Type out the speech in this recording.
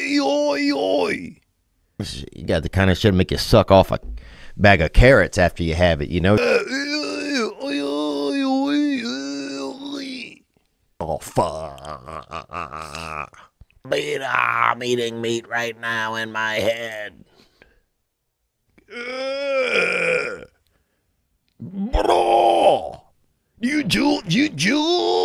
oi, oi. You got the kind of shit that make you suck off a bag of carrots after you have it, you know? Oh, fuck. I'm eating meat right now in my head. Bro, you Jew.